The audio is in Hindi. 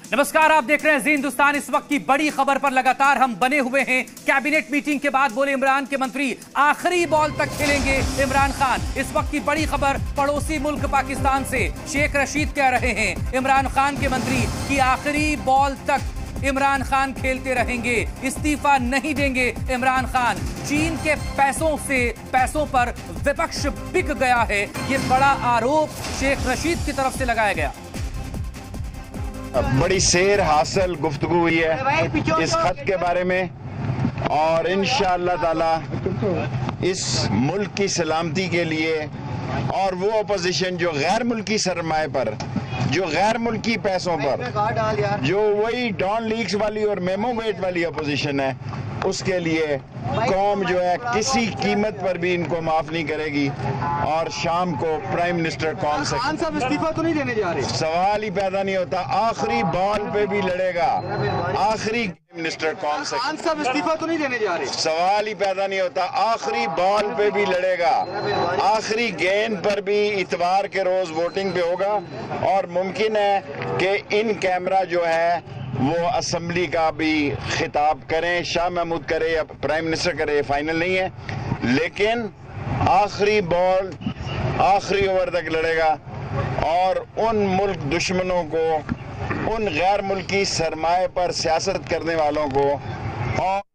नमस्कार, आप देख रहे हैं जी हिंदुस्तान। इस वक्त की बड़ी खबर पर लगातार हम बने हुए हैं। कैबिनेट मीटिंग के बाद बोले इमरान के मंत्री आखिरी बॉल तक खेलेंगे इमरान खान। इस वक्त की बड़ी खबर पड़ोसी मुल्क पाकिस्तान से। शेख रशीद कह रहे हैं इमरान खान के मंत्री कि आखिरी बॉल तक इमरान खान खेलते रहेंगे, इस्तीफा नहीं देंगे इमरान खान। चीन के पैसों पर विपक्ष बिक गया है, ये बड़ा आरोप शेख रशीद की तरफ से लगाया गया। बड़ी सेर हासिल गुफ्तगू हुई है इस खत के बारे में और इंशाअल्लाह ताला इस मुल्क की सलामती के लिए और वो अपोजिशन जो गैर मुल्की सरमाए पर, जो गैर मुल्की पैसों पर, जो वही डॉन लीक्स वाली और मेमो गेट वाली अपोजिशन है, उसके लिए कौम जो है किसी कीमत पर भी इनको माफ नहीं करेगी। और शाम को प्राइम मिनिस्टर कौन सा खान साहब इस्तीफा तो नहीं देने जा रहे, सवाल ही पैदा नहीं होता। आखिरी बॉल पे भी लड़ेगा, आखिरी मिनिस्टर कौन सा खान साहब इस्तीफा तो नहीं देने जा रहे, सवाल ही पैदा नहीं होता। आखिरी बॉल पे भी लड़ेगा, आखिरी गेंद पर भी इतवार के रोज वोटिंग पे होगा। और मुमकिन है कि इन कैमरा जो है वो असेंबली का भी खिताब करें, शाह महमूद करे या प्राइम मिनिस्टर करे, ये फाइनल नहीं है, लेकिन आखिरी बॉल आखिरी ओवर तक लड़ेगा। और उन मुल्क दुश्मनों को, उन गैर मुल्की सरमाए पर सियासत करने वालों को और